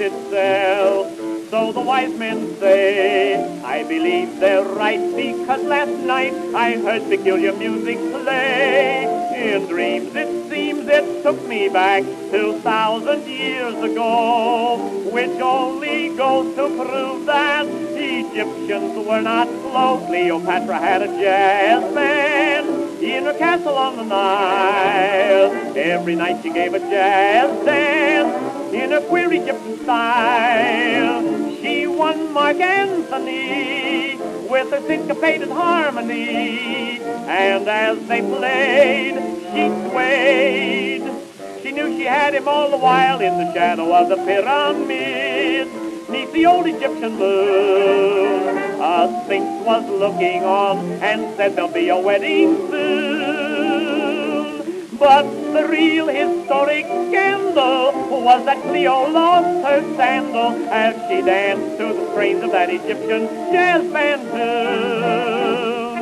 itself. So the wise men say, I believe they're right, because last night I heard peculiar music play. In dreams it seems it took me back 2,000 years ago, which only goes to prove that Egyptians were not slow. Cleopatra had a jazz band in her castle on the Nile. Every night she gave a jazz dance in her queer Egyptian style. She won Mark Anthony with her syncopated harmony, and as they played, she swayed. She knew she had him all the while in the shadow of the pyramid. 'Neath the old Egyptian moon, a sphinx was looking on and said there'll be a wedding soon. But the real historic scandal was that Cleo lost her sandal as she danced to the strains of that Egyptian jazz band tune.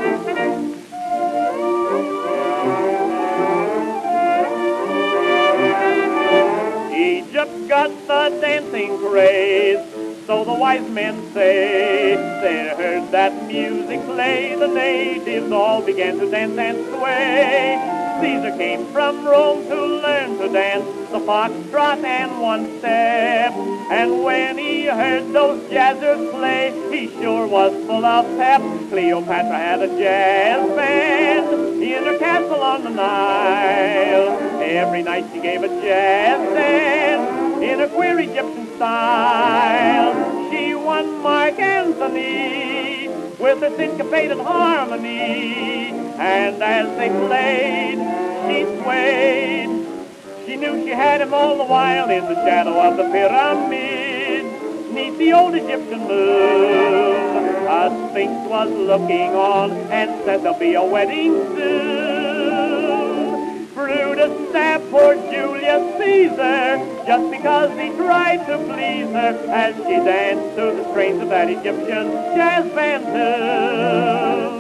Egypt got the dancing craze, so the wise men say. They heard that music play, the natives all began to dance and sway. Caesar came from Rome to learn to dance the foxtrot and one-step, and when he heard those jazzers play, he sure was full of pep. Cleopatra had a jazz band in her castle on the Nile. Every night she gave a jazz dance in a queer Egyptian style. She won Mark Anthony with her syncopated harmony, and as they played, she swayed. She knew she had him all the while in the shadow of the pyramid. 'Neath the old Egyptian moon, a sphinx was looking on and said there'll be a wedding soon. Brutus stabbed poor Julius Caesar just because he tried to please her as she danced to the strains of that Egyptian jazz band tune.